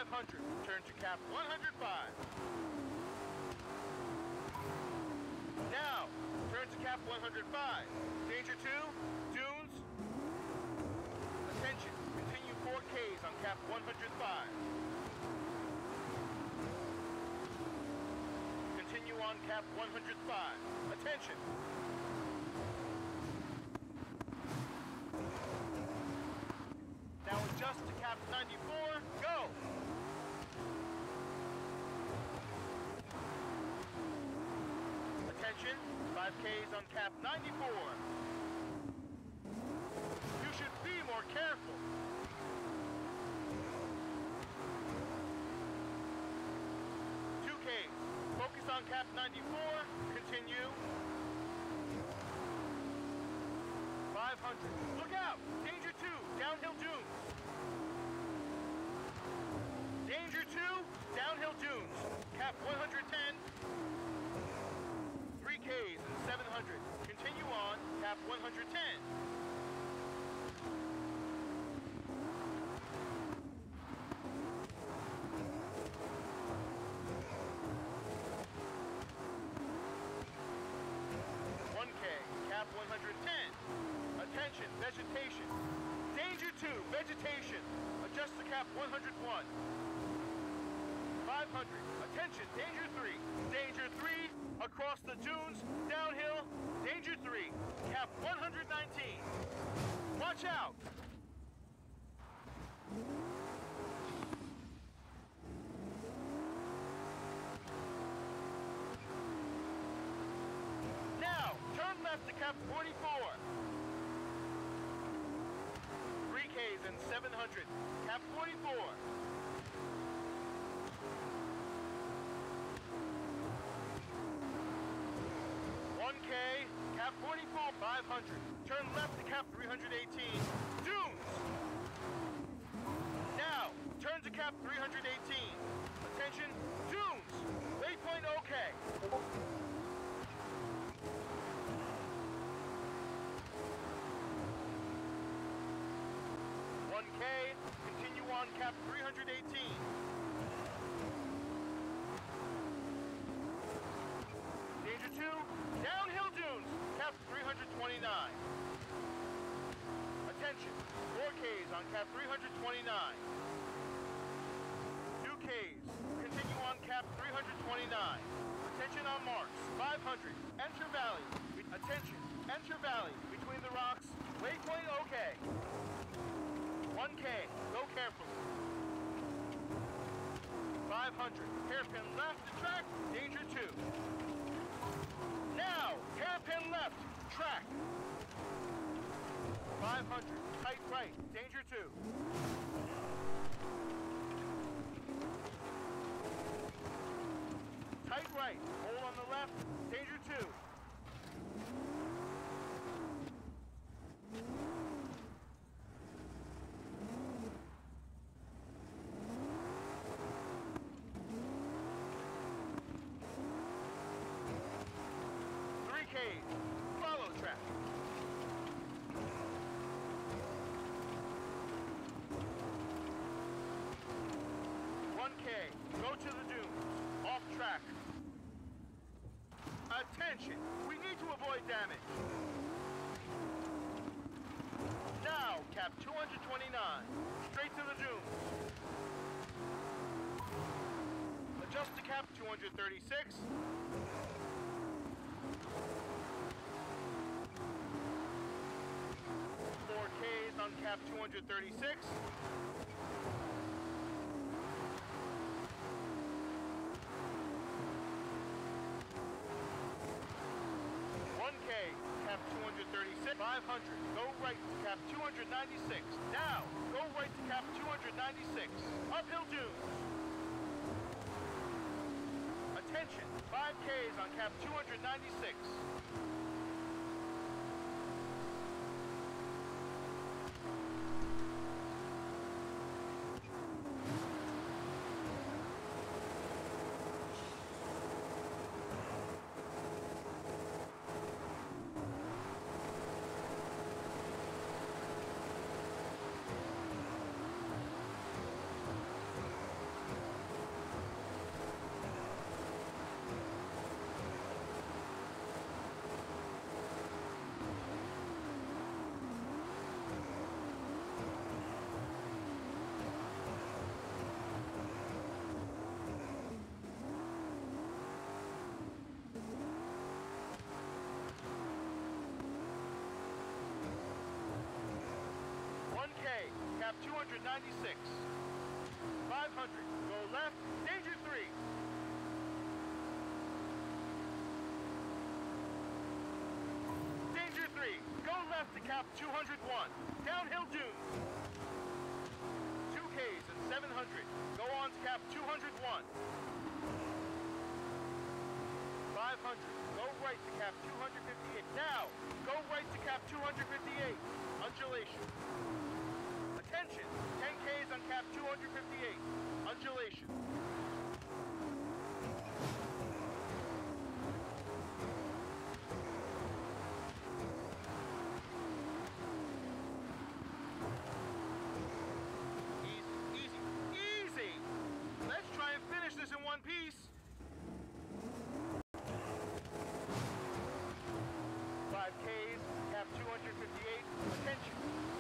500. Turn to cap 105. Now, turn to cap 105. Danger 2, dunes. Attention, continue 4Ks on cap 105. Continue on cap 105. Attention. Now adjust to cap 94, go! Attention, 5Ks on cap 94. You should be more careful. Focus on cap 94, continue. 500, look out! Danger 2, downhill dunes. Danger 2, downhill dunes. Cap 110. 3Ks and 700. Continue on, cap 110. Cap 110. Attention, vegetation. Danger 2, vegetation. Adjust to cap 101. 500. Attention, danger 3. Danger 3, across the dunes, downhill. Danger 3, cap 119. Watch out. Turn left to cap 44. 3Ks and 700. Cap 44. 1K, cap 44, 500. Turn left to cap 318. Dunes! Now, turn to cap 318. Attention, dunes! Waypoint OK. 1K, continue on cap 318. Danger 2, downhill dunes, cap 329. Attention, 4Ks on cap 329. 2Ks, continue on cap 329. Attention on marks, 500, enter valley. Attention, enter valley, between the rocks, waypoint OK. 1K, go carefully. 500, hairpin left to track, danger 2. Now, hairpin left, track. 500, tight right, danger 2. Tight right, hold on the left, danger 2. 3K, follow track. 1K, go to the dunes, off track. Attention, we need to avoid damage. Now, cap 229, straight to the dunes. Adjust to cap 236. 4Ks on cap 236. 1K, cap 236, 500, go right to cap 296. Now, go right to cap 296, uphill dunes. Attention, 5Ks on cap 296. 296. 500. Go left. Danger 3. Danger 3. Go left to cap 201. Downhill dunes. 2Ks and 700. Go on to cap 201. 500. Go right to cap 258. Now, go right to cap 258. Undulation. Attention. 10Ks on cap 258. Undulation. Easy. Let's try and finish this in one piece. 5Ks, cap 258, attention.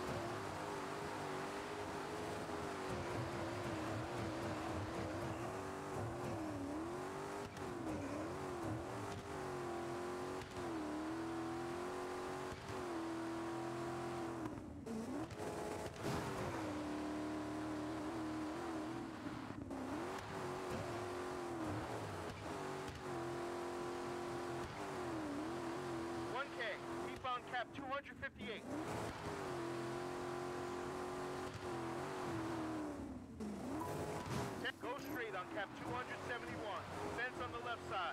Keep on cap 258. Go straight on cap 271. Fence on the left side.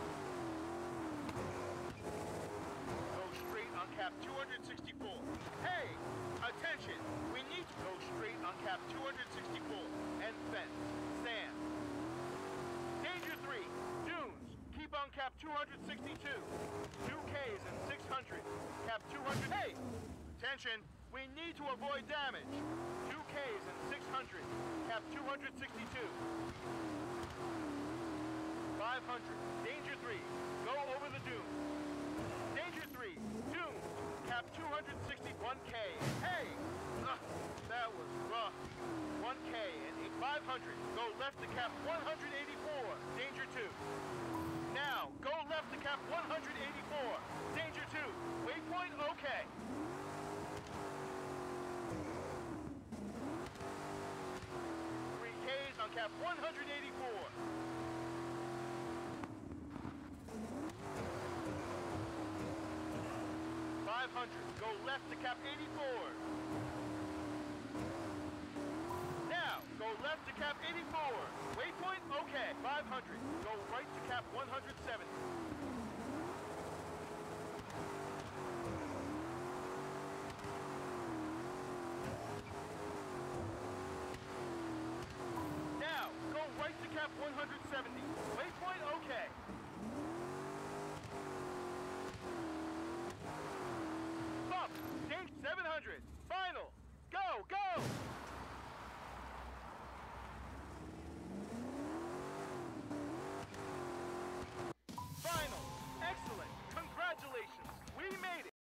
Go straight on cap 264. Hey! Attention! We need to go straight on cap 264. And fence. Sand. Danger 3. Dunes. Keep on cap 262. 2Ks and 600. Cap 200. Hey! Attention! We need to avoid damage. 2Ks and 600. Cap 262. 500. Danger 3. Go over the dunes. Danger 3. Dunes. Cap 260. 1K. Hey! That was rough. 1K and 500. Go left to cap 184. Danger 2. Now, go left to cap 184. Danger 2. Waypoint okay. 3Ks on cap 184. 500. Go left to cap 84. Now, go left to cap 84. Waypoint okay. 500. Go right to cap 170. Now, go right to cap 170.